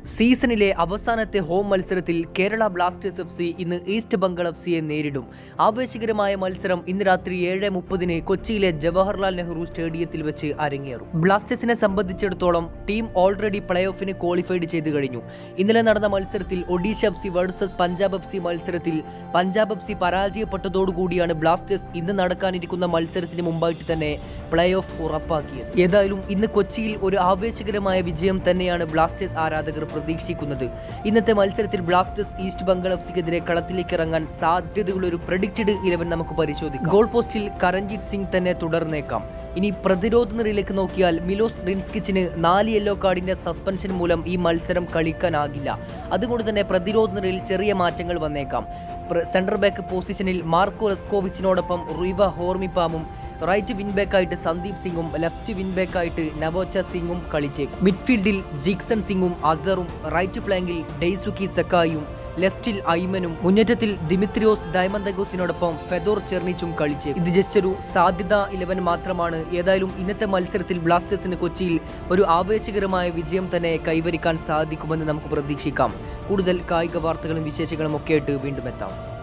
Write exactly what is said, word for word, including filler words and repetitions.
സീസണിലെ അവസാനത്തെ ഹോം മത്സരത്തിൽ കേരള ബ്ലാസ്റ്റേഴ്സ് എഫ് സി ഇന്ന് ഈസ്റ്റ് ബംഗാൾ എഫ് സിയെ നേരിടും. ആവേശകരമായ മത്സരം ഇന്ന് രാത്രി ഏഴ് മുപ്പതിന് കൊച്ചിയിലെ ജവഹർലാൽ നെഹ്റു സ്റ്റേഡിയത്തിൽ വെച്ച് അരങ്ങേറും. ബ്ലാസ്റ്റേഴ്സിനെ സംബന്ധിച്ചിടത്തോളം ടീം ഓൾറെഡി പ്ലേ ഓഫിന് ക്വാളിഫൈഡ് ചെയ്തു കഴിഞ്ഞു. ഇന്നലെ നടന്ന മത്സരത്തിൽ Odisha F C versus Punjab F C മത്സരത്തിൽ പഞ്ചാബ് എഫ് സി പരാജയപ്പെട്ടതോടുകൂടിയാണ് ബ്ലാസ്റ്റേഴ്സ് ഇന്ന് നടക്കാനിരിക്കുന്ന മത്സരത്തിന് മുമ്പായിട്ട് തന്നെ പ്ലേ ഓഫ് ഉറപ്പാക്കിയത്. ഏതായാലും ഇന്ന് കൊച്ചിയിൽ ഒരു ആവേശകരമായ വിജയം തന്നെയാണ് ബ്ലാസ്റ്റേഴ്സ് ആരാധകർ പ്രതീക്ഷിക്കുന്നത്. ഇന്നത്തെ മത്സരത്തിൽ ബ്ലാസ്റ്റേഴ്സ് ഈസ്റ്റ് ബംഗാൾ എഫ് സിക്കെതിരെ കളത്തിലേക്ക് ഇറങ്ങാൻ സാധ്യതയുള്ള ഒരു പ്രഡിക്റ്റഡ് ഇലവൻ നമുക്ക് പരിശോധിക്കാം. ഗോൾ പോസ്റ്റിൽ കരൺജിത് സിംഗ് തന്നെ തുടർന്നേക്കാം. ഇനി പ്രതിരോധ നിരയിലേക്ക് നോക്കിയാൽ മിലോസ് റിൻസ്കിച്ചിന് നാല് യെല്ലോ കാർഡിന്റെ സസ്പെൻഷൻ മൂലം ഈ മത്സരം കളിക്കാനാകില്ല. അതുകൊണ്ട് തന്നെ പ്രതിരോധ നിരയിൽ ചെറിയ മാറ്റങ്ങൾ വന്നേക്കാം. സെന്റർ ബാക്ക് പൊസിഷനിൽ മാർക്കോ ലെസ്കോവിച്ചിനോടൊപ്പം റുയിവ ഹോർമിപ്പാമും, റൈറ്റ് വിൻബാക്കായിട്ട് സന്ദീപ് സിംഗും ലെഫ്റ്റ് വിൻബാക്കായിട്ട് നവോച്ച സിംഗും കളിച്ചേക്കും. മിഡ്ഫീൽഡിൽ ജിക്സൺ സിംഗും അസറും, റൈറ്റ് ഫ്ലാങ്കിൽ ഡെയ്സുക്കി സക്കായും, ലെഫ്റ്റിൽ ഐമനും, മുന്നേറ്റത്തിൽ ദിമിത്രിയോസ് ഡയമന്തഗോസിനോടൊപ്പം ഫെദോർ ചെർണിച്ചും കളിച്ചേക്കും. ഇത് ജസ്റ്റ് ഒരു സാധ്യത ഇലവൻ മാത്രമാണ്. ഏതായാലും ഇന്നത്തെ മത്സരത്തിൽ ബ്ലാസ്റ്റേഴ്സിന് കൊച്ചിയിൽ ഒരു ആവേശകരമായ വിജയം തന്നെ കൈവരിക്കാൻ സാധിക്കുമെന്ന് നമുക്ക് പ്രതീക്ഷിക്കാം. കൂടുതൽ കായിക വാർത്തകളും വിശേഷങ്ങളും ഒക്കെ ആയിട്ട് വീണ്ടും എത്താം.